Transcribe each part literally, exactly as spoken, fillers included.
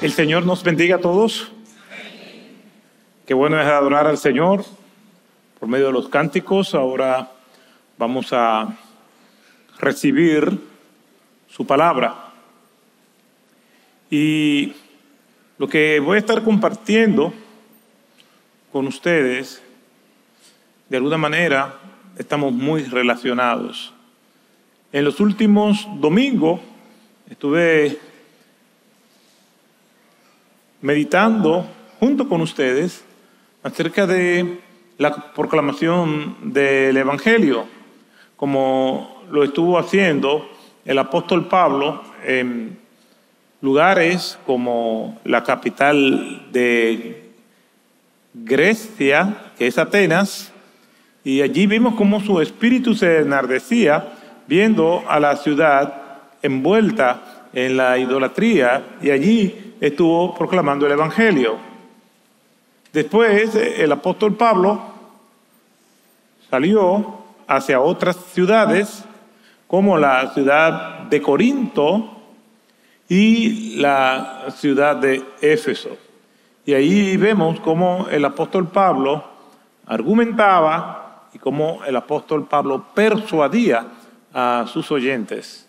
El Señor nos bendiga a todos. Qué bueno es adorar al Señor por medio de los cánticos. Ahora vamos a recibir su palabra. Y lo que voy a estar compartiendo con ustedes, de alguna manera, estamos muy relacionados. En los últimos domingos estuve meditando junto con ustedes acerca de la proclamación del Evangelio, como lo estuvo haciendo el apóstol Pablo en lugares como la capital de Grecia, que es Atenas, y allí vimos cómo su espíritu se enardecía viendo a la ciudad envuelta en la idolatría, y allí estuvo proclamando el Evangelio. Después el apóstol Pablo salió hacia otras ciudades, como la ciudad de Corinto y la ciudad de Éfeso. Y ahí vemos cómo el apóstol Pablo argumentaba y cómo el apóstol Pablo persuadía a sus oyentes.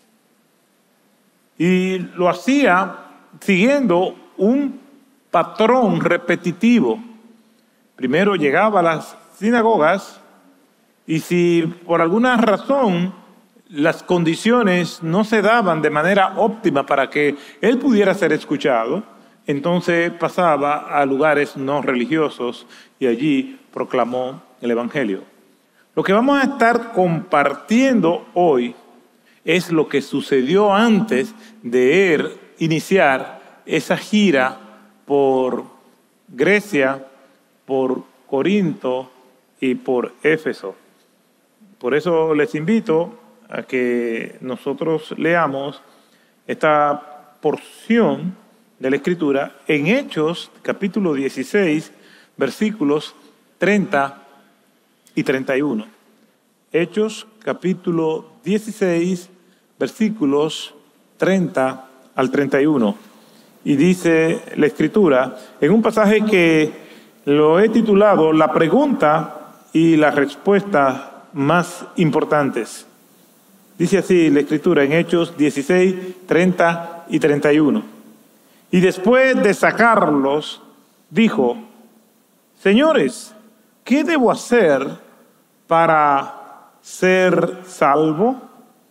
Y lo hacía siguiendo un patrón repetitivo. Primero llegaba a las sinagogas y si por alguna razón las condiciones no se daban de manera óptima para que él pudiera ser escuchado, entonces pasaba a lugares no religiosos y allí proclamó el Evangelio. Lo que vamos a estar compartiendo hoy es lo que sucedió antes de él iniciar esa gira por Grecia, por Corinto y por Éfeso. Por eso les invito a que nosotros leamos esta porción de la Escritura en Hechos, capítulo dieciséis, versículos treinta y treinta y uno. Hechos, capítulo dieciséis, versículos treinta al treinta y uno. Y dice la Escritura, en un pasaje que lo he titulado La pregunta y la respuesta más importantes. Dice así la Escritura en Hechos dieciséis, treinta y treinta y uno. Y después de sacarlos, dijo, Señores, ¿qué debo hacer para ser salvo?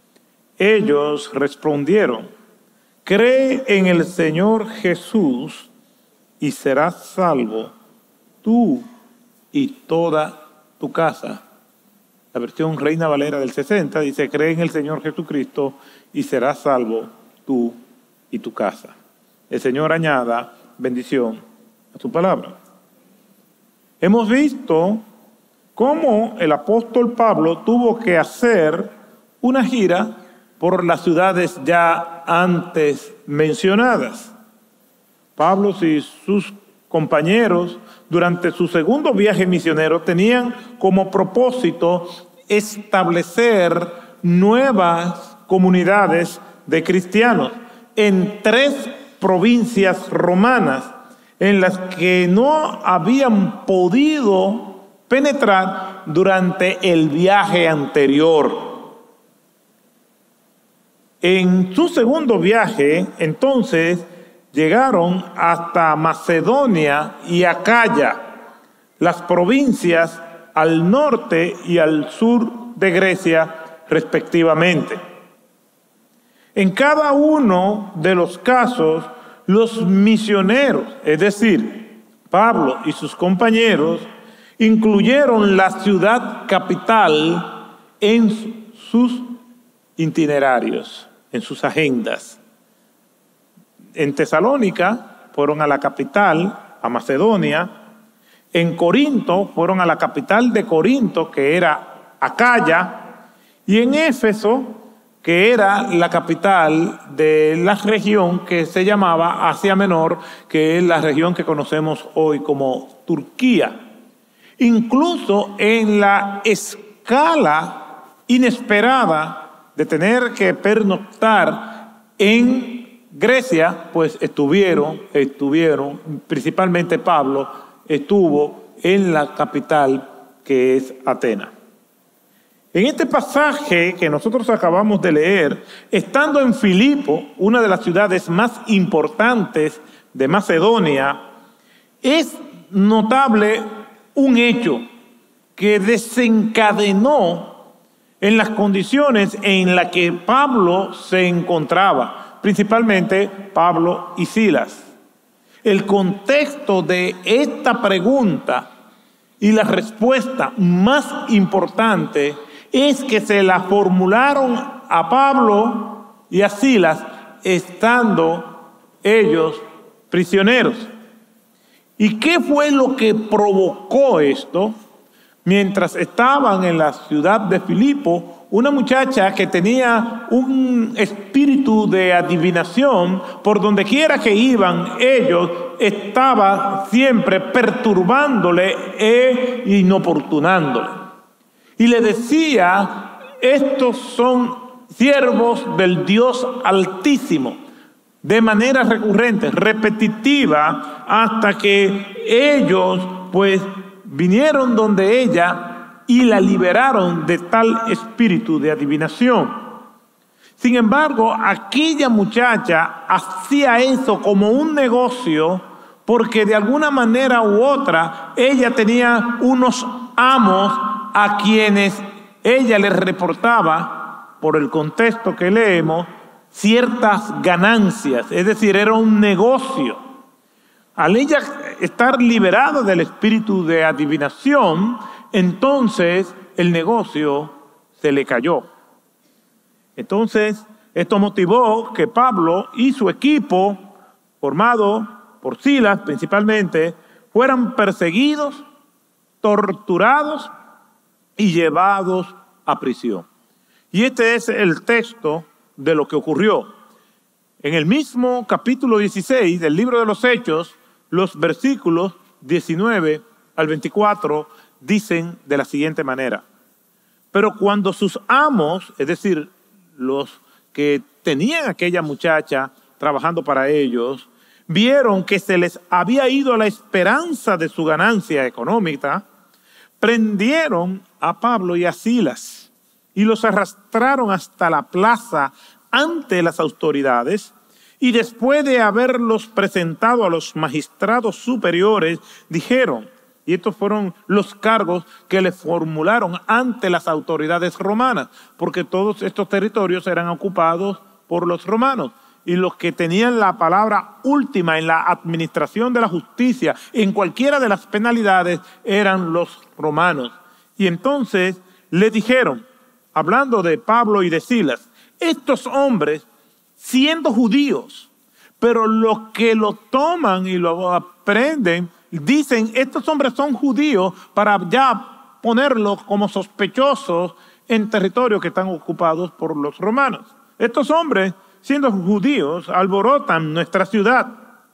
Ellos respondieron, cree en el Señor Jesús y serás salvo tú y toda tu casa. La versión Reina Valera del sesenta dice, cree en el Señor Jesucristo y serás salvo tú y tu casa. El Señor añada bendición a su palabra. Hemos visto cómo el apóstol Pablo tuvo que hacer una gira por las ciudades ya antes mencionadas. Pablo y sus compañeros durante su segundo viaje misionero tenían como propósito establecer nuevas comunidades de cristianos en tres provincias romanas en las que no habían podido penetrar durante el viaje anterior. En su segundo viaje, entonces, llegaron hasta Macedonia y Acaya, las provincias al norte y al sur de Grecia, respectivamente. En cada uno de los casos, los misioneros, es decir, Pablo y sus compañeros, incluyeron la ciudad capital en sus itinerarios, en sus agendas. En Tesalónica fueron a la capital, a Macedonia. En Corinto fueron a la capital de Corinto, que era Acaya. Y en Éfeso, que era la capital de la región que se llamaba Asia Menor, que es la región que conocemos hoy como Turquía. Incluso en la escala inesperada de tener que pernoctar en Grecia, pues estuvieron, estuvieron, principalmente Pablo, estuvo en la capital que es Atenas. En este pasaje que nosotros acabamos de leer, estando en Filipo, una de las ciudades más importantes de Macedonia, es notable un hecho que desencadenó en las condiciones en las que Pablo se encontraba, principalmente Pablo y Silas. El contexto de esta pregunta y la respuesta más importante es que se la formularon a Pablo y a Silas estando ellos prisioneros. ¿Y qué fue lo que provocó esto? Mientras estaban en la ciudad de Filipo, una muchacha que tenía un espíritu de adivinación, por donde quiera que iban ellos, estaba siempre perturbándole e inoportunándole. Y le decía, estos son siervos del Dios Altísimo, de manera recurrente, repetitiva, hasta que ellos pues vinieron donde ella y la liberaron de tal espíritu de adivinación. Sin embargo, aquella muchacha hacía eso como un negocio porque de alguna manera u otra ella tenía unos amos a quienes ella les reportaba, por el contexto que leemos, ciertas ganancias, es decir, era un negocio. Al ella estar liberada del espíritu de adivinación, entonces el negocio se le cayó. Entonces, esto motivó que Pablo y su equipo, formado por Silas principalmente, fueran perseguidos, torturados y llevados a prisión. Y este es el texto de lo que ocurrió. En el mismo capítulo dieciséis del libro de los Hechos, los versículos diecinueve al veinticuatro dicen de la siguiente manera: pero cuando sus amos, es decir, los que tenían a aquella muchacha trabajando para ellos, vieron que se les había ido la esperanza de su ganancia económica, prendieron a Pablo y a Silas y los arrastraron hasta la plaza ante las autoridades, y después de haberlos presentado a los magistrados superiores, dijeron, y estos fueron los cargos que le formularon ante las autoridades romanas, porque todos estos territorios eran ocupados por los romanos, y los que tenían la palabra última en la administración de la justicia, en cualquiera de las penalidades, eran los romanos. Y entonces le dijeron, hablando de Pablo y de Silas, estos hombres, siendo judíos, pero los que lo toman y lo aprenden, dicen, estos hombres son judíos para ya ponerlos como sospechosos en territorios que están ocupados por los romanos. Estos hombres, siendo judíos, alborotan nuestra ciudad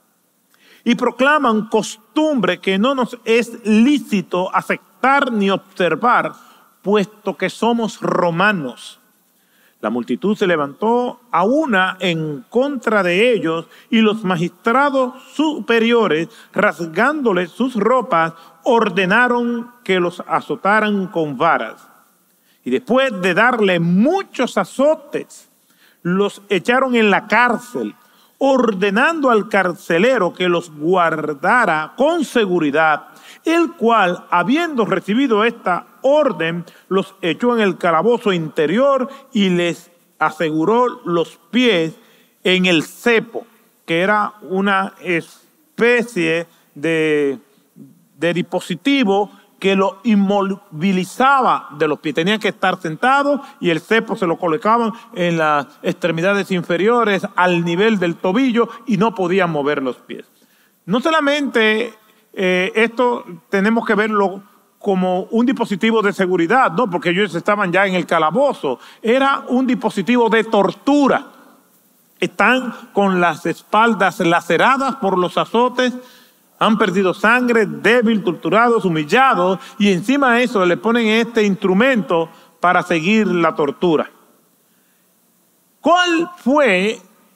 y proclaman costumbre que no nos es lícito aceptar ni observar, puesto que somos romanos. La multitud se levantó a una en contra de ellos, y los magistrados superiores, rasgándoles sus ropas, ordenaron que los azotaran con varas. Y después de darle muchos azotes, los echaron en la cárcel, ordenando al carcelero que los guardara con seguridad, el cual, habiendo recibido esta orden, los echó en el calabozo interior y les aseguró los pies en el cepo, que era una especie de, de dispositivo que lo inmovilizaba de los pies. Tenían que estar sentados y el cepo se lo colocaban en las extremidades inferiores al nivel del tobillo y no podían mover los pies. No solamente eh, esto tenemos que verlo como un dispositivo de seguridad, no, porque ellos estaban ya en el calabozo. Era un dispositivo de tortura. Están con las espaldas laceradas por los azotes, han perdido sangre, débil, torturados, humillados, y encima de eso le ponen este instrumento para seguir la tortura. ¿Cuál fue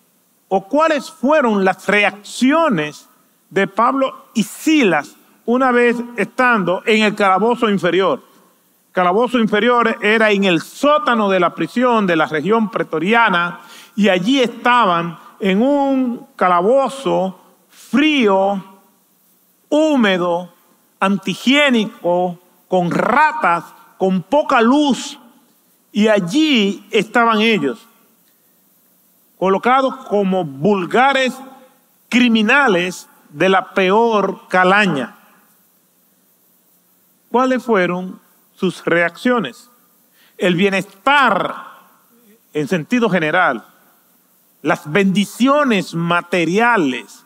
o cuáles fueron las reacciones de Pablo y Silas una vez estando en el calabozo inferior. El calabozo inferior era en el sótano de la prisión de la región pretoriana, y allí estaban en un calabozo frío, húmedo, antihigiénico, con ratas, con poca luz, y allí estaban ellos, colocados como vulgares criminales de la peor calaña. ¿Cuáles fueron sus reacciones? El bienestar en sentido general, las bendiciones materiales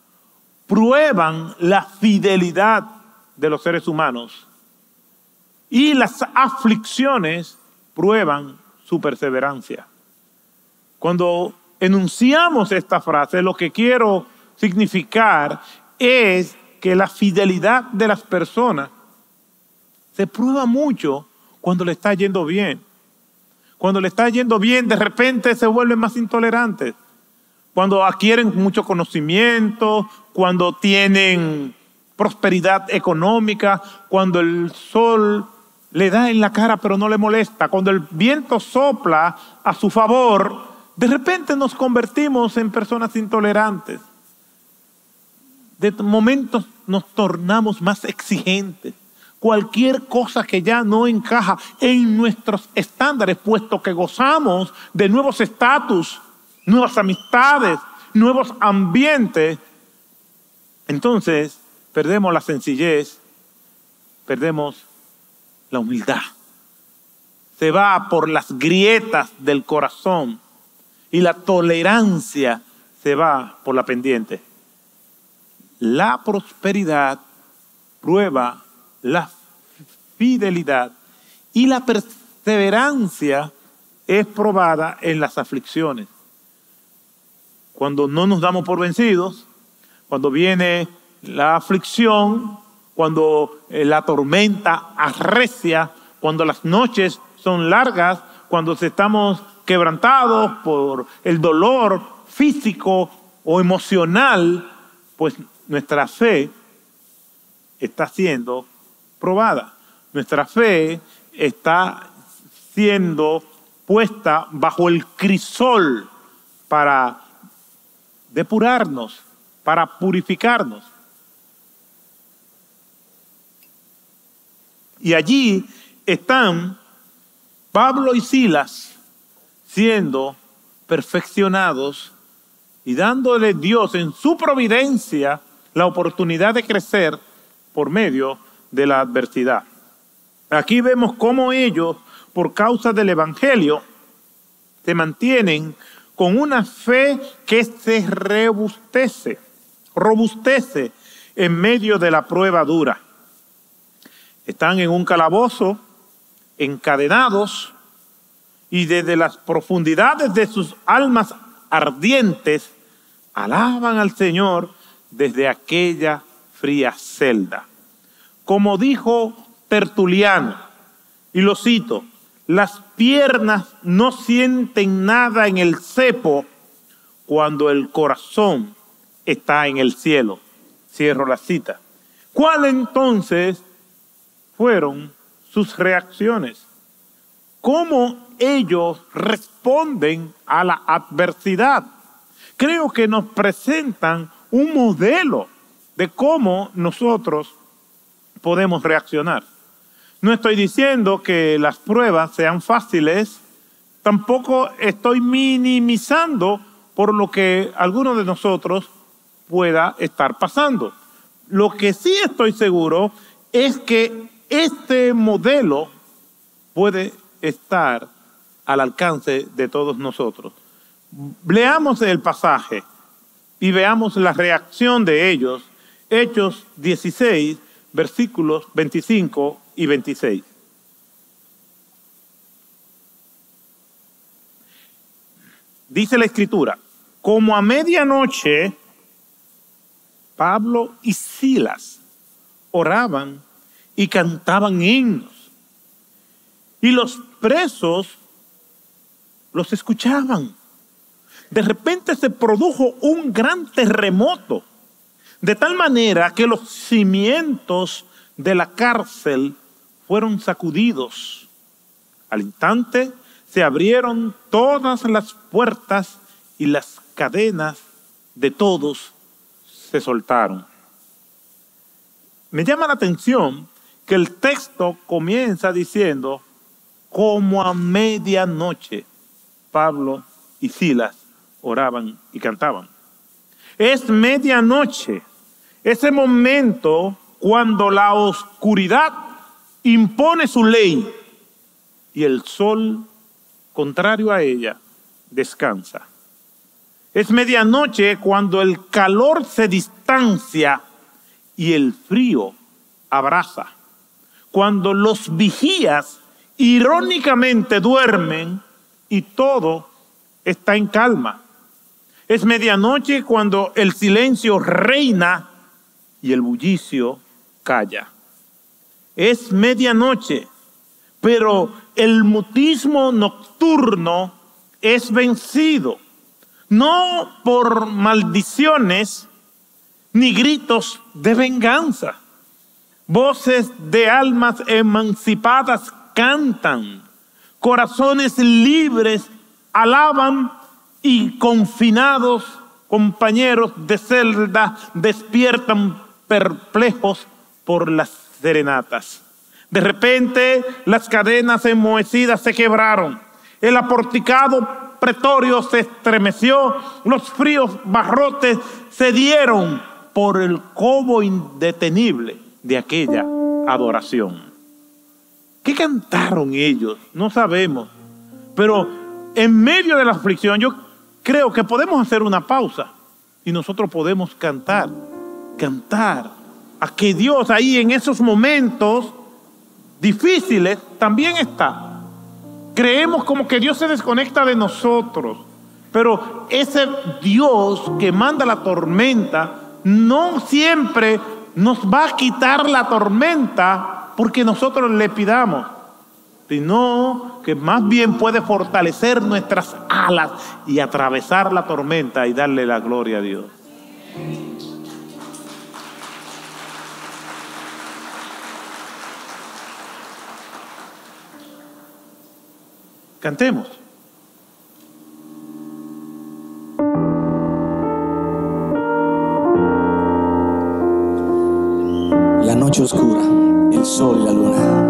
prueban la fidelidad de los seres humanos, y las aflicciones prueban su perseverancia. Cuando enunciamos esta frase, lo que quiero significar es que la fidelidad de las personas se prueba mucho cuando le está yendo bien. Cuando le está yendo bien, de repente se vuelven más intolerantes. Cuando adquieren mucho conocimiento, cuando tienen prosperidad económica, cuando el sol le da en la cara pero no le molesta, cuando el viento sopla a su favor, de repente nos convertimos en personas intolerantes. De momentos nos tornamos más exigentes. Cualquier cosa que ya no encaja en nuestros estándares, puesto que gozamos de nuevos estatus, nuevas amistades, nuevos ambientes, entonces perdemos la sencillez, perdemos la humildad. Se va por las grietas del corazón y la tolerancia se va por la pendiente. La prosperidad prueba la fidelidad, y la perseverancia es probada en las aflicciones. Cuando no nos damos por vencidos, cuando viene la aflicción, cuando la tormenta arrecia, cuando las noches son largas, cuando estamos quebrantados por el dolor físico o emocional, pues nuestra fe está siendo probada. Nuestra fe está siendo puesta bajo el crisol para depurarnos, para purificarnos. Y allí están Pablo y Silas siendo perfeccionados y dándole Dios en su providencia la oportunidad de crecer por medio de la adversidad. Aquí vemos cómo ellos, por causa del Evangelio, se mantienen con una fe que se robustece, robustece en medio de la prueba dura. Están en un calabozo, encadenados, y desde las profundidades de sus almas ardientes, alaban al Señor desde aquella fría celda. Como dijo Tertuliano, y lo cito, las piernas no sienten nada en el cepo cuando el corazón está en el cielo. Cierro la cita. ¿Cuáles entonces fueron sus reacciones? ¿Cómo ellos responden a la adversidad? Creo que nos presentan un modelo de cómo nosotros podemos reaccionar. No estoy diciendo que las pruebas sean fáciles, tampoco estoy minimizando por lo que alguno de nosotros pueda estar pasando. Lo que sí estoy seguro es que este modelo puede estar al alcance de todos nosotros. Leamos el pasaje y veamos la reacción de ellos. Hechos dieciséis, versículos veinticinco y veintiséis. Dice la Escritura, como a medianoche, Pablo y Silas oraban y cantaban himnos, y los presos los escuchaban. de repente se produjo un gran terremoto, de tal manera que los cimientos de la cárcel fueron sacudidos. Al instante se abrieron todas las puertas y las cadenas de todos se soltaron. Me llama la atención que el texto comienza diciendo, como a medianoche, Pablo y Silas oraban y cantaban. Es medianoche, ese momento cuando la oscuridad impone su ley y el sol, contrario a ella, descansa. Es medianoche cuando el calor se distancia y el frío abraza. Cuando los vigías irónicamente duermen y todo está en calma. Es medianoche cuando el silencio reina y el bullicio calla. Es medianoche, pero el mutismo nocturno es vencido, no por maldiciones ni gritos de venganza. Voces de almas emancipadas cantan, corazones libres alaban y confinados compañeros de celda despiertan perplejos por las serenatas. De repente las cadenas enmohecidas se quebraron, el aporticado pretorio se estremeció, los fríos barrotes se dieron por el cobo indetenible de aquella adoración. ¿Qué cantaron ellos? No sabemos, pero en medio de la aflicción yo creo que podemos hacer una pausa y nosotros podemos cantar, cantar a que Dios ahí en esos momentos difíciles también está. Creemos como que Dios se desconecta de nosotros, pero ese Dios que manda la tormenta no siempre nos va a quitar la tormenta porque nosotros le pidamos, sino que más bien puede fortalecer nuestras alas y atravesar la tormenta y darle la gloria a Dios. Cantemos. La noche oscura, el sol y la luna.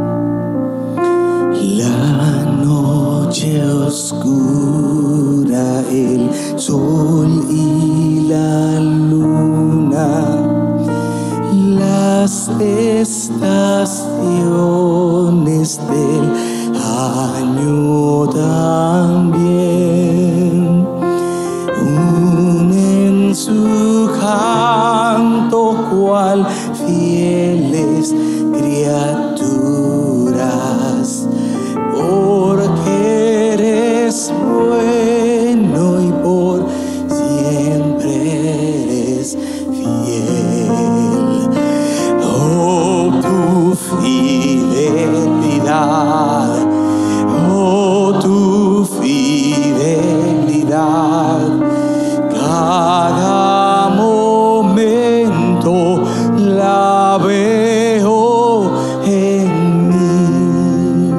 La noche oscura, el sol y la luna. Las estaciones del año también unen su canto cual fieles criaturas, porque eres bueno y por siempre eres fiel. Oh, tu fidelidad, oh, tu fidelidad, cada momento la veo en mí.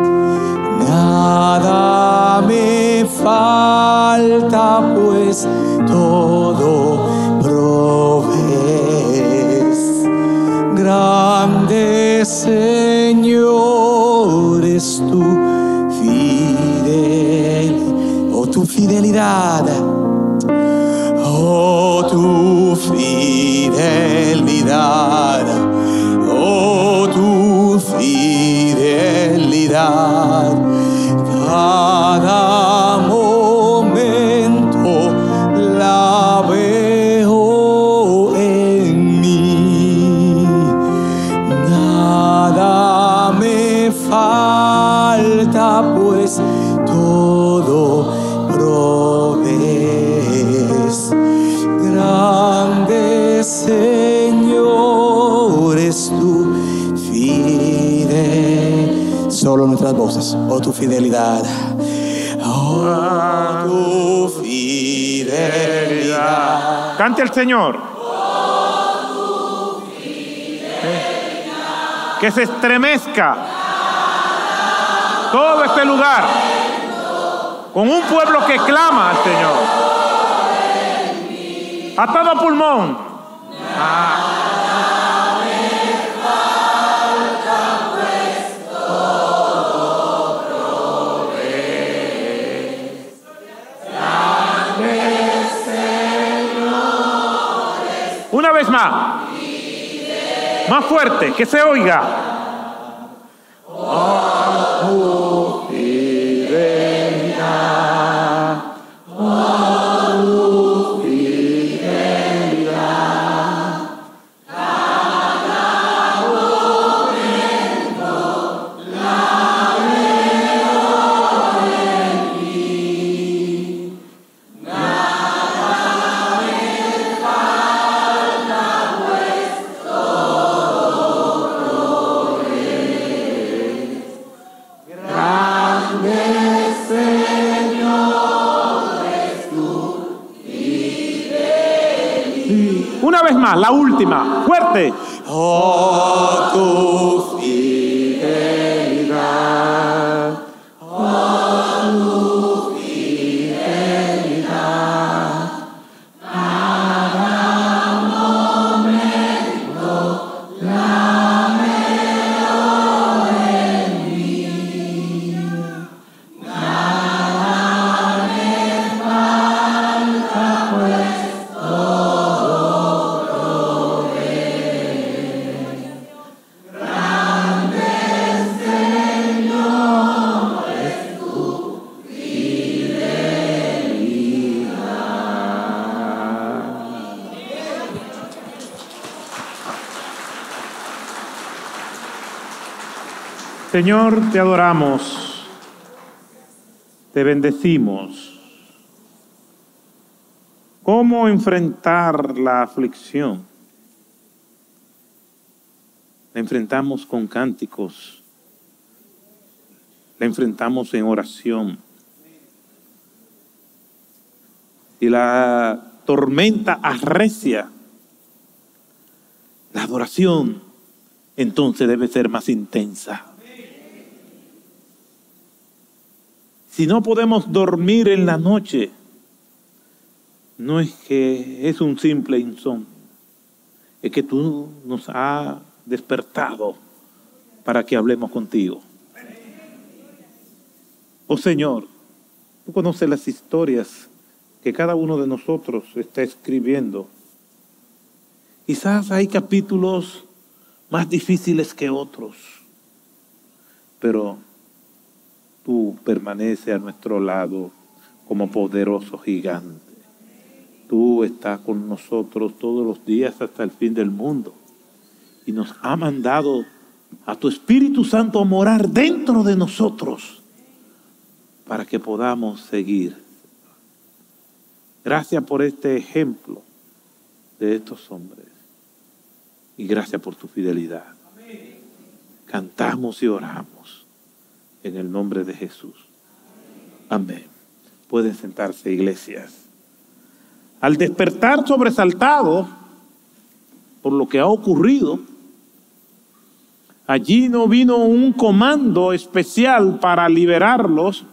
Nada me falta, pues todo provees. Grande Señor es tu fidelidad, oh, tu fidelidad, oh, tu fidelidad, oh, tu fidelidad, cada momento la veo en mí. Nada me falta, pues todo provees. Grande Señor es tu fidelidad. Solo nuestras voces, oh, tu fidelidad, oh, por tu fidelidad. Cante al Señor. Que se estremezca todo este lugar con un pueblo que clama al Señor a todo pulmón. Ah. Una vez más, más fuerte, que se oiga. Oh, tu fidelidad, oh, tu fidelidad. Cada momento la veo en mí. Nada me falta, pues todo progreso. Grande Señor es tu fidelidad. Una vez más, la última, fuerte. Oh, tu fidelidad, oh, tu fidelidad. Cada momento la veo en mí. Nada me falta, pues todo progreso. Grande Señor es tu fidelidad. Señor, te adoramos, te bendecimos. ¿Cómo enfrentar la aflicción? La enfrentamos con cánticos, la enfrentamos en oración. Si la tormenta arrecia, la adoración entonces debe ser más intensa. Si no podemos dormir en la noche, no es que es un simple insomnio, es que tú nos has despertado para que hablemos contigo. Oh Señor, tú conoces las historias que cada uno de nosotros está escribiendo. Quizás hay capítulos más difíciles que otros, pero tú permaneces a nuestro lado como poderoso gigante. Tú estás con nosotros todos los días hasta el fin del mundo. Y nos ha mandado a tu Espíritu Santo a morar dentro de nosotros para que podamos seguir. Gracias por este ejemplo de estos hombres. Y gracias por tu fidelidad. Cantamos y oramos en el nombre de Jesús. Amén. Pueden sentarse, iglesias. Al despertar sobresaltado por lo que ha ocurrido, allí no vino un comando especial para liberarlos.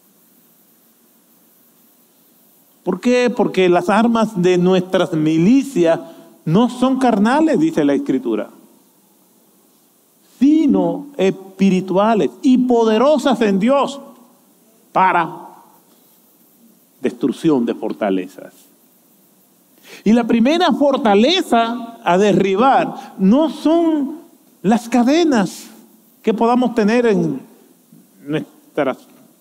¿Por qué? Porque las armas de nuestras milicias no son carnales, dice la Escritura, sino espirituales y poderosas en Dios para destrucción de fortalezas. Y la primera fortaleza a derribar no son las cadenas que podamos tener en nuestras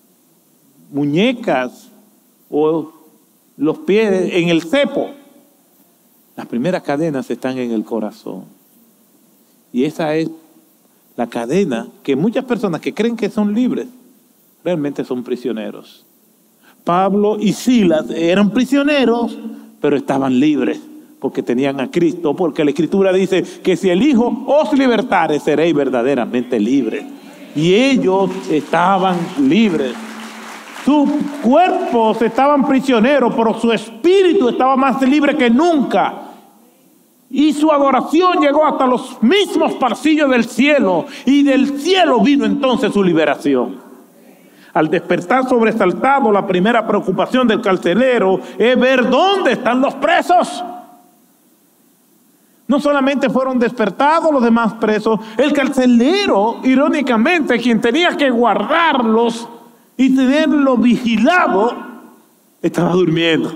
muñecas o los pies, en el cepo. Las primeras cadenas están en el corazón. Y esa es la cadena que muchas personas que creen que son libres, realmente son prisioneros. Pablo y Silas eran prisioneros, pero estaban libres porque tenían a Cristo, porque la Escritura dice que si el Hijo os libertare, seréis verdaderamente libres. Y ellos estaban libres. Sus cuerpos estaban prisioneros, pero su espíritu estaba más libre que nunca. Y su adoración llegó hasta los mismos pasillos del cielo. Y del cielo vino entonces su liberación. Al despertar sobresaltado, la primera preocupación del carcelero es ver dónde están los presos. No solamente fueron despertados los demás presos, el carcelero, irónicamente, quien tenía que guardarlos y tenerlo vigilado, estaba durmiendo.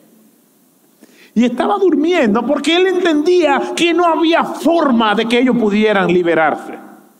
Y estaba durmiendo porque él entendía que no había forma de que ellos pudieran liberarse.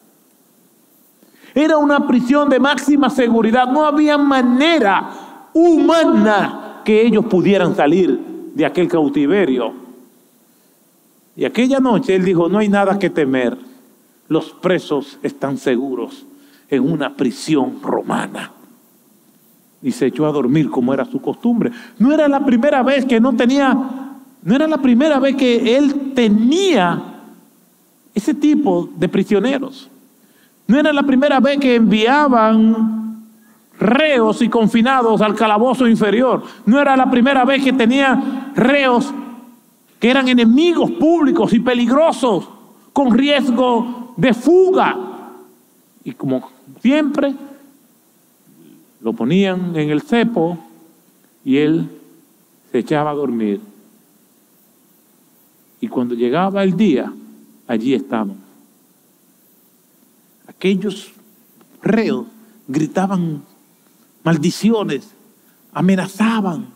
Era una prisión de máxima seguridad. No había manera humana que ellos pudieran salir de aquel cautiverio. Y aquella noche él dijo, no hay nada que temer. Los presos están seguros en una prisión romana. Y se echó a dormir como era su costumbre. No era la primera vez que no tenía, no era la primera vez que él tenía ese tipo de prisioneros. No era la primera vez que enviaban reos y confinados al calabozo inferior. No era la primera vez que tenía reos que eran enemigos públicos y peligrosos, con riesgo de fuga. Y como siempre, lo ponían en el cepo y él se echaba a dormir. Y cuando llegaba el día, allí estaban. Aquellos reos gritaban maldiciones, amenazaban,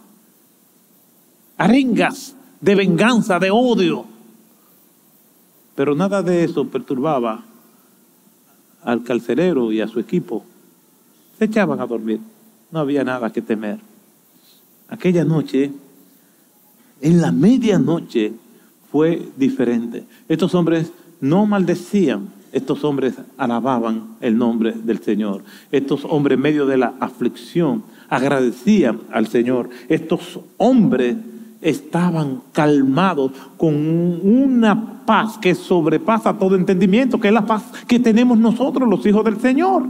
arengas de venganza, de odio. Pero nada de eso perturbaba al carcelero y a su equipo. Se echaban a dormir, no había nada que temer. Aquella noche, en la medianoche, fue diferente. Estos hombres no maldecían, estos hombres alababan el nombre del Señor. Estos hombres en medio de la aflicción agradecían al Señor. Estos hombres estaban calmados con una paz que sobrepasa todo entendimiento, que es la paz que tenemos nosotros los hijos del Señor.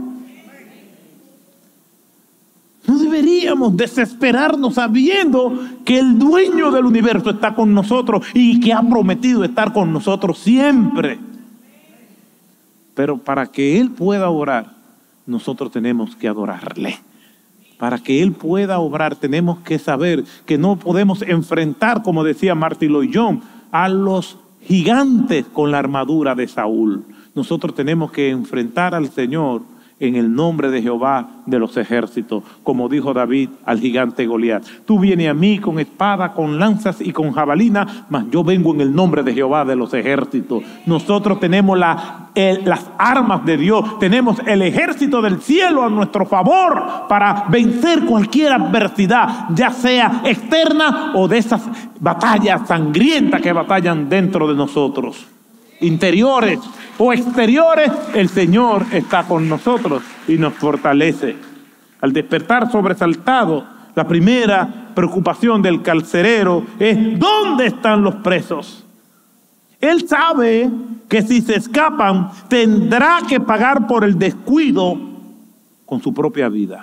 No deberíamos desesperarnos sabiendo que el dueño del universo está con nosotros y que ha prometido estar con nosotros siempre. Pero para que Él pueda orar, nosotros tenemos que adorarle. Para que Él pueda obrar, tenemos que saber que no podemos enfrentar, como decía Martin Lloyd-Jones, a los gigantes con la armadura de Saúl. Nosotros tenemos que enfrentar al Señor en el nombre de Jehová de los ejércitos, como dijo David al gigante Goliat. Tú vienes a mí con espada, con lanzas y con jabalina, mas yo vengo en el nombre de Jehová de los ejércitos. Nosotros tenemos la, el, las armas de Dios, tenemos el ejército del cielo a nuestro favor para vencer cualquier adversidad, ya sea externa o de esas batallas sangrientas que batallan dentro de nosotros. Interiores o exteriores, el Señor está con nosotros y nos fortalece. Al despertar sobresaltado, la primera preocupación del carcelero es ¿dónde están los presos? Él sabe que si se escapan tendrá que pagar por el descuido con su propia vida.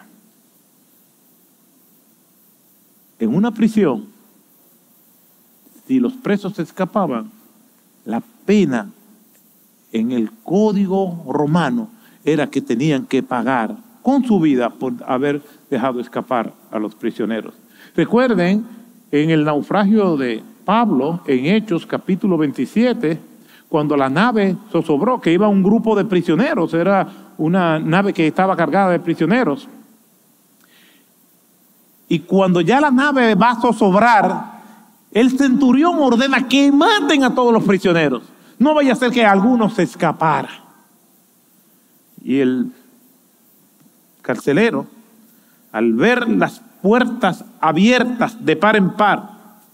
En una prisión, si los presos se escapaban, la pena en el código romano era que tenían que pagar con su vida por haber dejado escapar a los prisioneros. Recuerden, en el naufragio de Pablo, en Hechos capítulo veintisiete, cuando la nave zozobró, que iba un grupo de prisioneros, era una nave que estaba cargada de prisioneros. Y cuando ya la nave va a zozobrar, el centurión ordena que maten a todos los prisioneros. No vaya a ser que alguno se escapara. Y el carcelero, al ver las puertas abiertas de par en par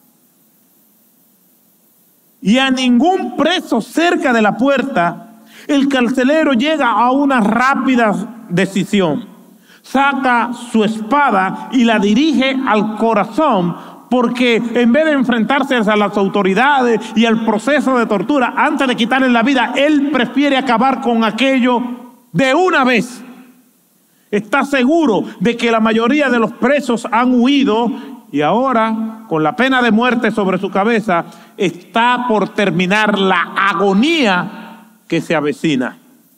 y a ningún preso cerca de la puerta, el carcelero llega a una rápida decisión. Saca su espada y la dirige al corazón, porque en vez de enfrentarse a las autoridades y al proceso de tortura, antes de quitarle la vida, él prefiere acabar con aquello de una vez. está seguro de que la mayoría de los presos han huido y ahora, con la pena de muerte sobre su cabeza, está por terminar la agonía que se avecina.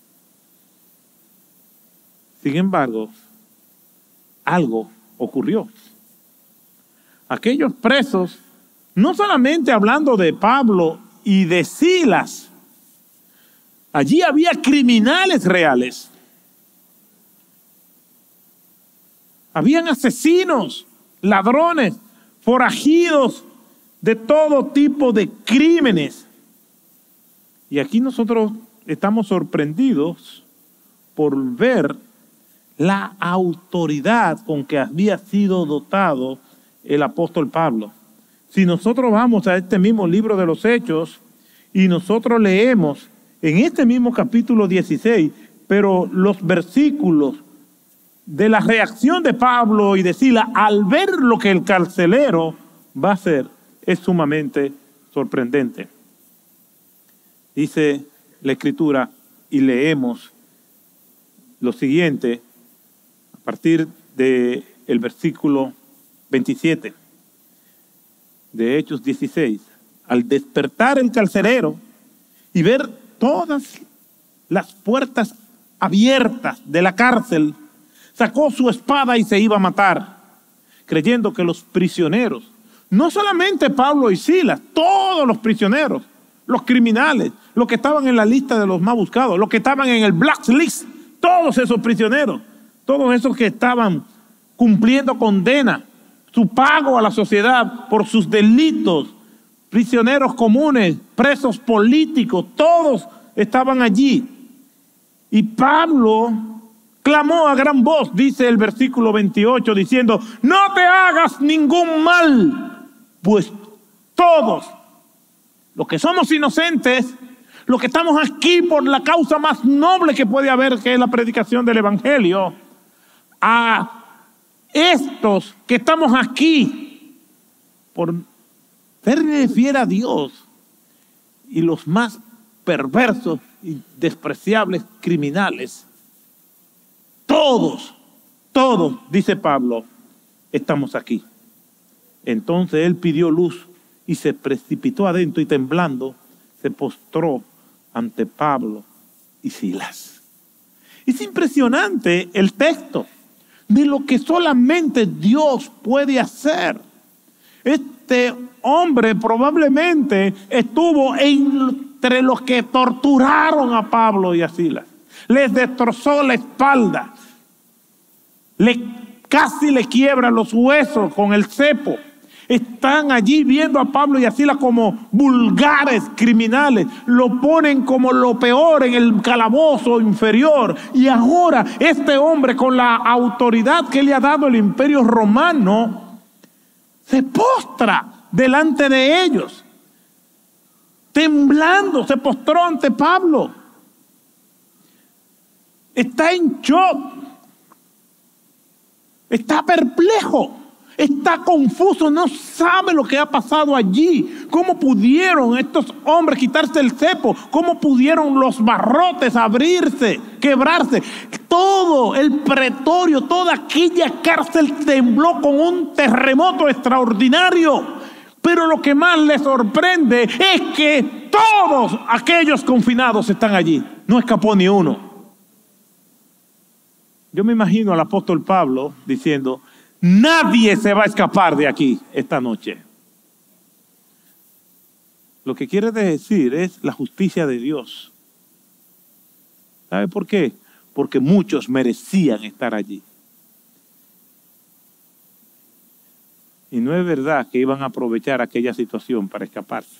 Sin embargo, algo ocurrió. Aquellos presos, no solamente hablando de Pablo y de Silas, allí había criminales reales. Habían asesinos, ladrones, forajidos de todo tipo de crímenes. Y aquí nosotros estamos sorprendidos por ver la autoridad con que había sido dotado el apóstol Pablo. Si nosotros vamos a este mismo libro de los Hechos y nosotros leemos en este mismo capítulo dieciséis, pero los versículos de la reacción de Pablo y de Silas al ver lo que el carcelero va a hacer es sumamente sorprendente. Dice la Escritura y leemos lo siguiente a partir del versículo veintisiete de Hechos dieciséis. Al despertar el carcelero y ver todas las puertas abiertas de la cárcel, sacó su espada y se iba a matar, creyendo que los prisioneros, no solamente Pablo y Silas, todos los prisioneros, los criminales, los que estaban en la lista de los más buscados, los que estaban en el blacklist, todos esos prisioneros, todos esos que estaban cumpliendo condena, su pago a la sociedad por sus delitos, prisioneros comunes, presos políticos, todos estaban allí. Y Pablo clamó a gran voz, dice el versículo veintiocho, diciendo: no te hagas ningún mal, pues todos los que somos inocentes, los que estamos aquí por la causa más noble que puede haber, que es la predicación del evangelio, a estos que estamos aquí por serle fiel a Dios, y los más perversos y despreciables criminales, todos, todos, dice Pablo, estamos aquí. Entonces él pidió luz y se precipitó adentro y temblando se postró ante Pablo y Silas. Es impresionante el texto de lo que solamente Dios puede hacer. Este hombre probablemente estuvo entre los que torturaron a Pablo y a Silas. Les destrozó la espalda. Le, casi le quiebran los huesos con el cepo. Están allí viendo a Pablo y a Silas como vulgares criminales. Lo ponen como lo peor en el calabozo inferior. Y ahora este hombre, con la autoridad que le ha dado el imperio romano, se postra delante de ellos. Temblando, se postró ante Pablo. Está en shock. Está perplejo. Está confuso, no sabe lo que ha pasado allí. ¿Cómo pudieron estos hombres quitarse el cepo? ¿Cómo pudieron los barrotes abrirse, quebrarse? Todo el pretorio, toda aquella cárcel tembló con un terremoto extraordinario. Pero lo que más le sorprende es que todos aquellos confinados están allí. No escapó ni uno. Yo me imagino al apóstol Pablo diciendo: nadie se va a escapar de aquí esta noche. Lo que quiere decir es la justicia de Dios. ¿Sabe por qué? Porque muchos merecían estar allí. Y no es verdad que iban a aprovechar aquella situación para escaparse.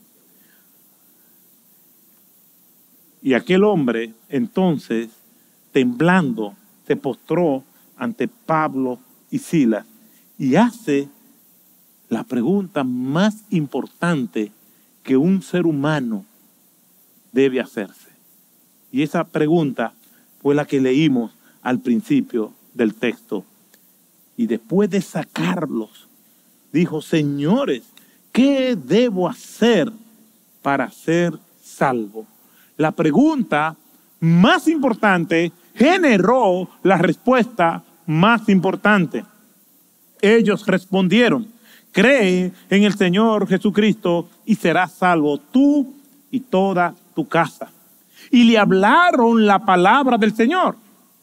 Y aquel hombre, entonces, temblando, se postró ante Pablo y Silas y hace la pregunta más importante que un ser humano debe hacerse. Y esa pregunta fue la que leímos al principio del texto. Y después de sacarlos, dijo: señores, ¿qué debo hacer para ser salvo? La pregunta más importante generó la respuesta más importante. Ellos respondieron: cree en el Señor Jesucristo y serás salvo tú y toda tu casa. Y le hablaron la palabra del Señor.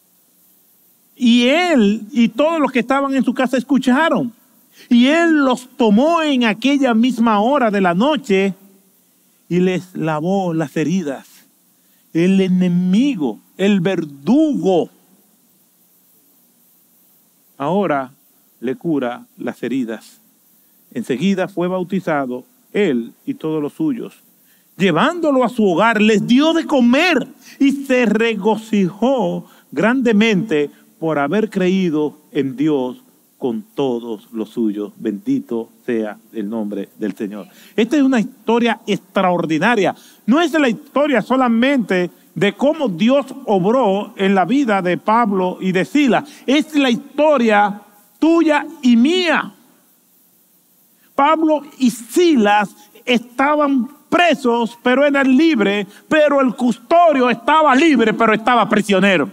Y él y todos los que estaban en su casa escucharon. Y él los tomó en aquella misma hora de la noche y les lavó las heridas. El enemigo, el verdugo, ahora le cura las heridas. Enseguida fue bautizado él y todos los suyos. Llevándolo a su hogar, les dio de comer y se regocijó grandemente por haber creído en Dios con todos los suyos. Bendito sea el nombre del Señor. Esta es una historia extraordinaria. No es la historia solamente de cómo Dios obró en la vida de Pablo y de Silas. Es la historia tuya y mía. Pablo y Silas estaban presos, pero eran libres, pero el custodio estaba libre, pero estaba prisionero.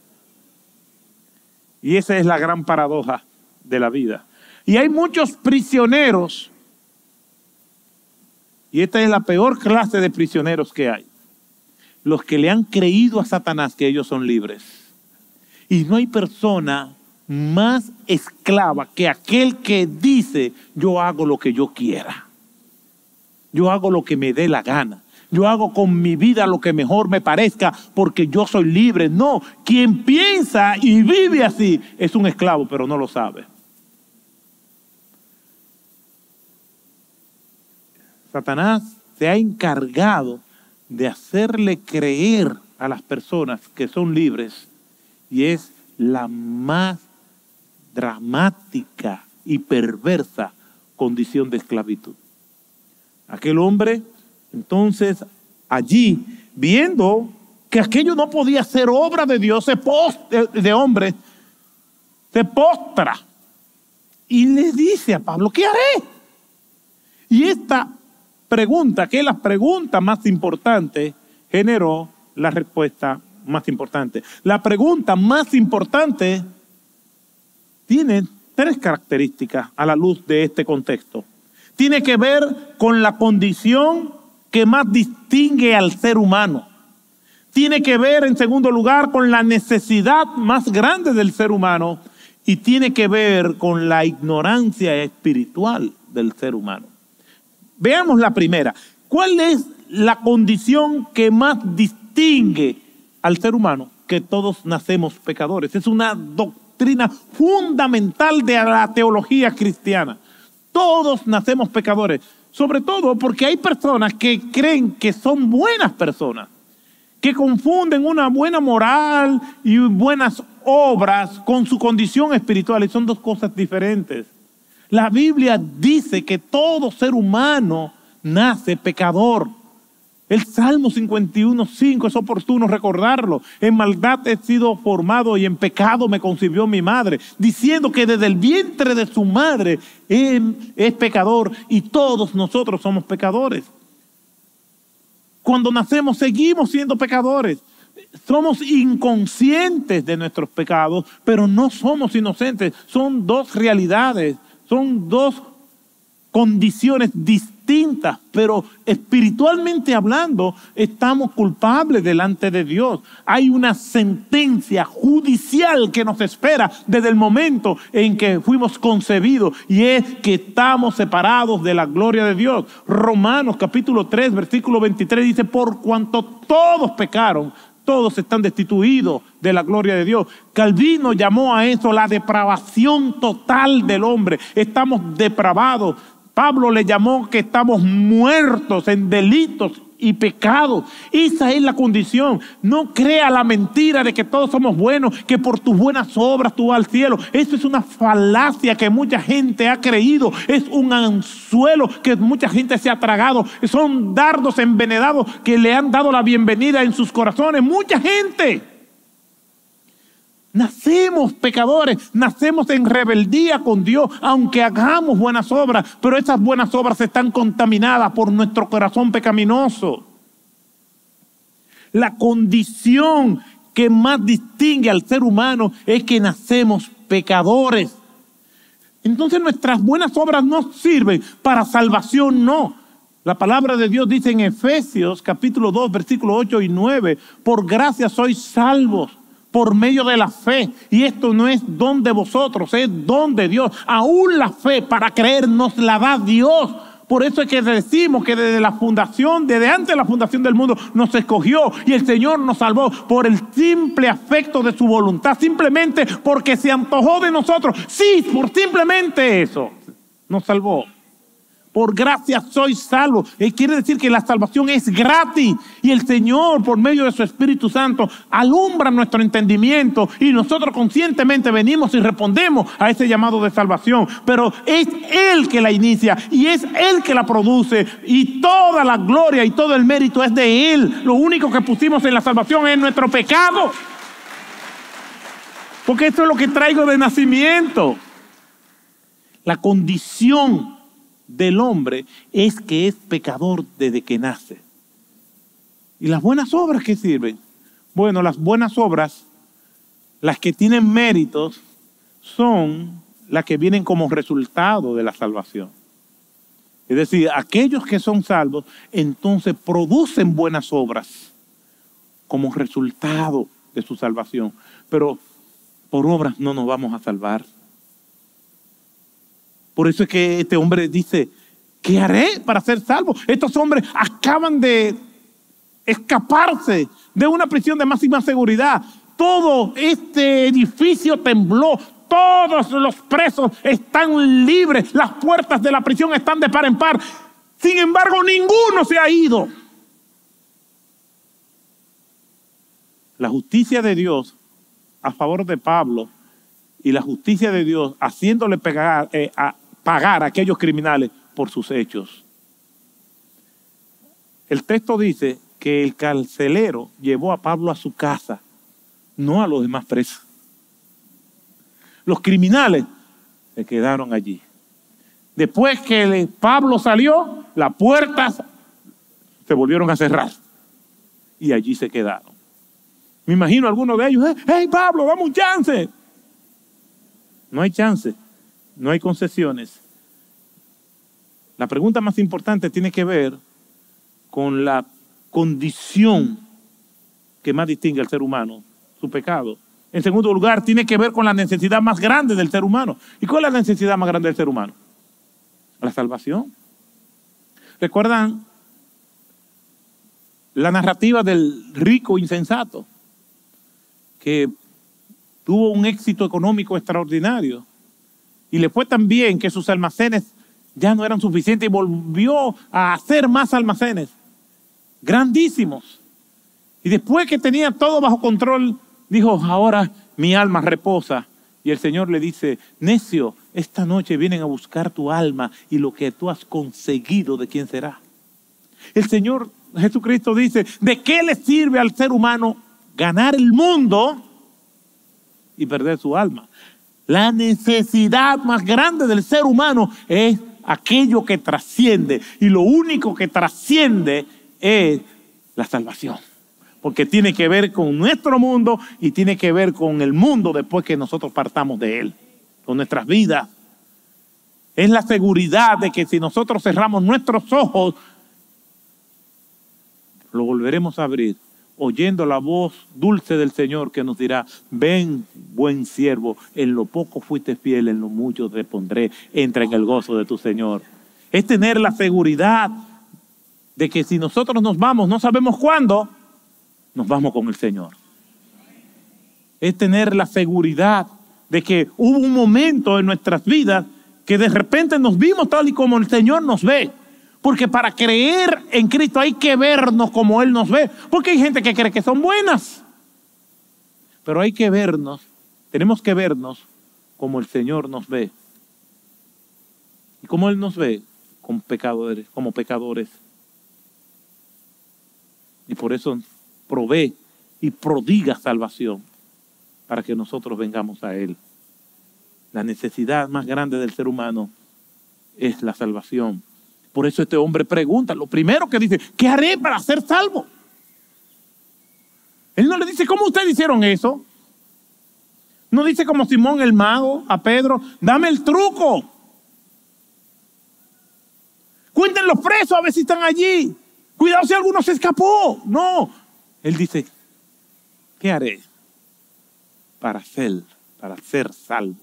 Y esa es la gran paradoja de la vida. Y hay muchos prisioneros, y esta es la peor clase de prisioneros que hay: los que le han creído a Satanás que ellos son libres. Y no hay persona más esclava que aquel que dice: yo hago lo que yo quiera, yo hago lo que me dé la gana, yo hago con mi vida lo que mejor me parezca porque yo soy libre. No, quien piensa y vive así es un esclavo, pero no lo sabe. Satanás se ha encargado de hacerle creer a las personas que son libres, y es la más dramática y perversa condición de esclavitud. Aquel hombre, entonces, allí, viendo que aquello no podía ser obra de Dios, se postra, de hombre, se postra y le dice a Pablo: ¿qué haré? Y esta pregunta, que es la pregunta más importante, generó la respuesta más importante. La pregunta más importante tiene tres características a la luz de este contexto. Tiene que ver con la condición que más distingue al ser humano. Tiene que ver, en segundo lugar, con la necesidad más grande del ser humano, y tiene que ver con la ignorancia espiritual del ser humano. Veamos la primera. ¿Cuál es la condición que más distingue al ser humano? Que todos nacemos pecadores. Es una doctrina fundamental de la teología cristiana. Todos nacemos pecadores. Sobre todo porque hay personas que creen que son buenas personas, que confunden una buena moral y buenas obras con su condición espiritual, y son dos cosas diferentes. La Biblia dice que todo ser humano nace pecador. El Salmo cincuenta y uno, cinco es oportuno recordarlo. En maldad he sido formado y en pecado me concibió mi madre, diciendo que desde el vientre de su madre él es pecador, y todos nosotros somos pecadores. Cuando nacemos seguimos siendo pecadores. Somos inconscientes de nuestros pecados, pero no somos inocentes. Son dos realidades, son dos condiciones distintas, pero espiritualmente hablando estamos culpables delante de Dios. Hay una sentencia judicial que nos espera desde el momento en que fuimos concebidos, y es que estamos separados de la gloria de Dios. Romanos capítulo tres versículo veintitrés dice: por cuanto todos pecaron, todos están destituidos de la gloria de Dios. Calvino llamó a eso la depravación total del hombre. Estamos depravados. Pablo le llamó que estamos muertos en delitos y pecados. Esa es la condición. No crea la mentira de que todos somos buenos, que por tus buenas obras tú vas al cielo. Eso es una falacia que mucha gente ha creído. Es un anzuelo que mucha gente se ha tragado. Son dardos envenenados que le han dado la bienvenida en sus corazones. Mucha gente. Nacemos pecadores, nacemos en rebeldía con Dios, aunque hagamos buenas obras, pero esas buenas obras están contaminadas por nuestro corazón pecaminoso. La condición que más distingue al ser humano es que nacemos pecadores. Entonces nuestras buenas obras no sirven para salvación, no. La palabra de Dios dice en Efesios capítulo dos, versículos ocho y nueve, por gracia sois salvos por medio de la fe. Y esto no es don de vosotros, es don de Dios. Aún la fe para creer nos la da Dios. Por eso es que decimos que desde la fundación, desde antes de la fundación del mundo, nos escogió y el Señor nos salvó por el simple afecto de su voluntad, simplemente porque se antojó de nosotros. Sí, por simplemente eso nos salvó. Por gracia sois salvos. Eh, quiere decir que la salvación es gratis. Y el Señor, por medio de su Espíritu Santo, alumbra nuestro entendimiento. Y nosotros conscientemente venimos y respondemos a ese llamado de salvación. Pero es Él que la inicia y es Él que la produce. Y toda la gloria y todo el mérito es de Él. Lo único que pusimos en la salvación es nuestro pecado. Porque esto es lo que traigo de nacimiento. La condición del hombre es que es pecador desde que nace. ¿Y las buenas obras qué sirven? Bueno, las buenas obras, las que tienen méritos, son las que vienen como resultado de la salvación. Es decir, aquellos que son salvos, entonces producen buenas obras como resultado de su salvación. Pero por obras no nos vamos a salvar. Por eso es que este hombre dice, ¿qué haré para ser salvo? Estos hombres acaban de escaparse de una prisión de máxima seguridad. Todo este edificio tembló. Todos los presos están libres. Las puertas de la prisión están de par en par. Sin embargo, ninguno se ha ido. La justicia de Dios a favor de Pablo y la justicia de Dios haciéndole pegar, eh, a, pagar a aquellos criminales por sus hechos. El texto dice que el carcelero llevó a Pablo a su casa, no a los demás presos. Los criminales se quedaron allí. Después que Pablo salió, las puertas se volvieron a cerrar y allí se quedaron. Me imagino a algunos de ellos, hey Pablo, dame un chance. No hay chance, no hay concesiones. La pregunta más importante tiene que ver con la condición que más distingue al ser humano, su pecado. En segundo lugar, tiene que ver con la necesidad más grande del ser humano. ¿Y cuál es la necesidad más grande del ser humano? La salvación. ¿Recuerdan la narrativa del rico insensato que tuvo un éxito económico extraordinario y le fue tan bien que sus almacenes ya no eran suficientes y volvió a hacer más almacenes grandísimos? Y después que tenía todo bajo control, dijo, ahora mi alma reposa. Y el Señor le dice, necio, esta noche vienen a buscar tu alma y lo que tú has conseguido, ¿de quién será? El Señor Jesucristo dice, ¿de qué le sirve al ser humano ganar el mundo y perder su alma? La necesidad más grande del ser humano es aquello que trasciende. Y lo único que trasciende es la salvación. Porque tiene que ver con nuestro mundo y tiene que ver con el mundo después que nosotros partamos de él. Con nuestras vidas. Es la seguridad de que si nosotros cerramos nuestros ojos, lo volveremos a abrir, oyendo la voz dulce del Señor que nos dirá, ven, buen siervo, en lo poco fuiste fiel, en lo mucho te pondré, entra en el gozo de tu Señor. Es tener la seguridad de que si nosotros nos vamos, no sabemos cuándo, nos vamos con el Señor. Es tener la seguridad de que hubo un momento en nuestras vidas que de repente nos vimos tal y como el Señor nos ve. Porque para creer en Cristo hay que vernos como Él nos ve. Porque hay gente que cree que son buenas. Pero hay que vernos, tenemos que vernos como el Señor nos ve. ¿Y cómo Él nos ve? Como pecadores, como pecadores. Y por eso provee y prodiga salvación para que nosotros vengamos a Él. La necesidad más grande del ser humano es la salvación. Por eso este hombre pregunta, lo primero que dice, ¿qué haré para ser salvo? Él no le dice, ¿cómo ustedes hicieron eso? No dice como Simón el mago a Pedro, dame el truco. Cuenten los presos a ver si están allí. Cuidado si alguno se escapó. No. Él dice, ¿qué haré para ser, para ser salvo?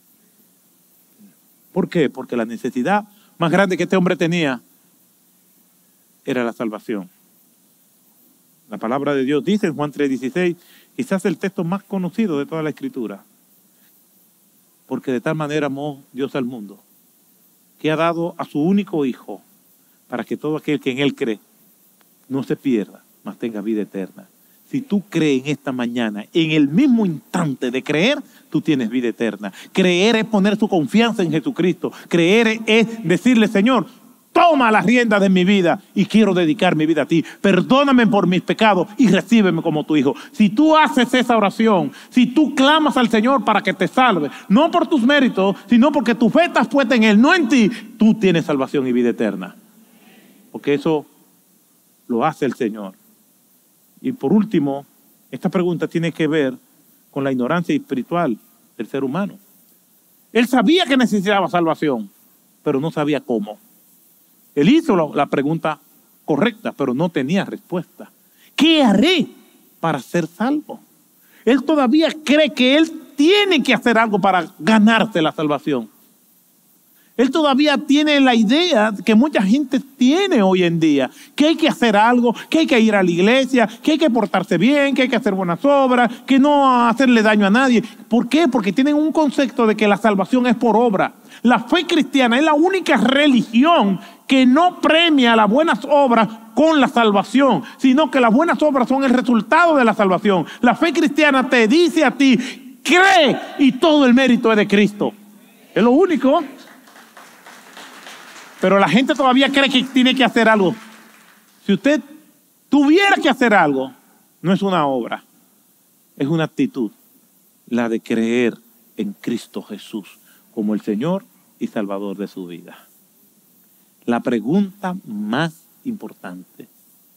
¿Por qué? Porque la necesidad más grande que este hombre tenía era la salvación. La palabra de Dios dice en Juan tres dieciséis, quizás el texto más conocido de toda la Escritura. Porque de tal manera amó Dios al mundo, que ha dado a su único Hijo, para que todo aquel que en Él cree no se pierda, mas tenga vida eterna. Si tú crees en esta mañana, en el mismo instante de creer, tú tienes vida eterna. Creer es poner tu confianza en Jesucristo. Creer es decirle, Señor, toma las riendas de mi vida y quiero dedicar mi vida a ti. Perdóname por mis pecados y recíbeme como tu hijo. Si tú haces esa oración, si tú clamas al Señor para que te salve, no por tus méritos, sino porque tu fe está puesta en Él, no en ti, tú tienes salvación y vida eterna. Porque eso lo hace el Señor. Y por último, esta pregunta tiene que ver con la ignorancia espiritual del ser humano. Él sabía que necesitaba salvación, pero no sabía cómo. Él hizo la pregunta correcta, pero no tenía respuesta. ¿Qué haré para ser salvo? Él todavía cree que él tiene que hacer algo para ganarse la salvación. Él todavía tiene la idea que mucha gente tiene hoy en día, que hay que hacer algo, que hay que ir a la iglesia, que hay que portarse bien, que hay que hacer buenas obras, que no hacerle daño a nadie. ¿Por qué? Porque tienen un concepto de que la salvación es por obra. La fe cristiana es la única religión que no premia las buenas obras con la salvación, sino que las buenas obras son el resultado de la salvación. La fe cristiana te dice a ti, cree y todo el mérito es de Cristo. Es lo único. Pero la gente todavía cree que tiene que hacer algo. Si usted tuviera que hacer algo, no es una obra, es una actitud, la de creer en Cristo Jesús como el Señor y Salvador de su vida. La pregunta más importante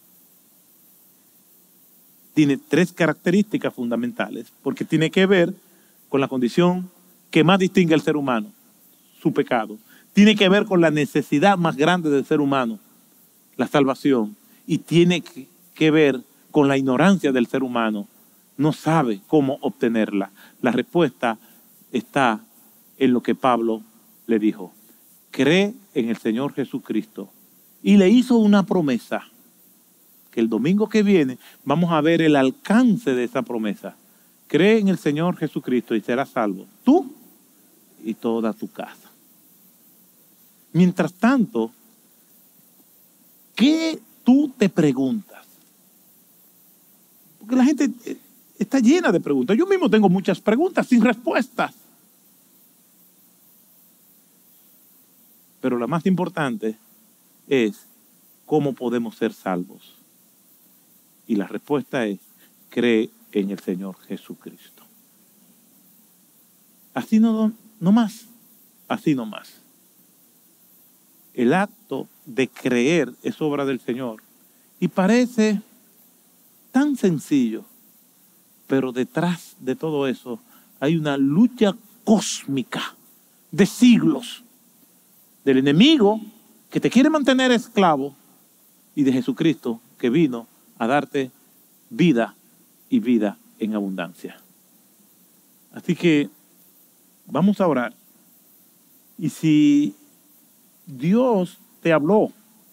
tiene tres características fundamentales, porque tiene que ver con la condición que más distingue al ser humano, su pecado. Tiene que ver con la necesidad más grande del ser humano, la salvación. Y tiene que ver con la ignorancia del ser humano. No sabe cómo obtenerla. La respuesta está en lo que Pablo le dijo. Cree en el Señor Jesucristo. Y le hizo una promesa, que el domingo que viene vamos a ver el alcance de esa promesa. Cree en el Señor Jesucristo y serás salvo, tú y toda tu casa. Mientras tanto, ¿qué tú te preguntas? Porque la gente está llena de preguntas. Yo mismo tengo muchas preguntas sin respuestas. Pero la más importante es cómo podemos ser salvos. Y la respuesta es, cree en el Señor Jesucristo. Así no, no más, así no más. El acto de creer es obra del Señor. Y parece tan sencillo, pero detrás de todo eso hay una lucha cósmica de siglos. Del enemigo que te quiere mantener esclavo y de Jesucristo que vino a darte vida y vida en abundancia. Así que vamos a orar. Y si Dios te habló,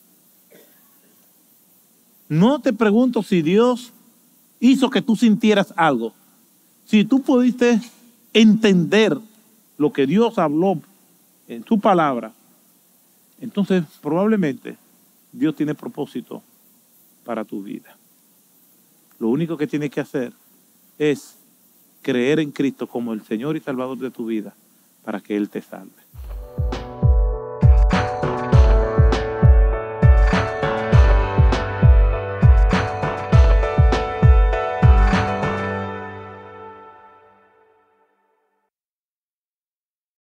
no te pregunto si Dios hizo que tú sintieras algo. Si tú pudiste entender lo que Dios habló en su palabra, entonces probablemente Dios tiene propósito para tu vida. Lo único que tienes que hacer es creer en Cristo como el Señor y Salvador de tu vida para que Él te salve.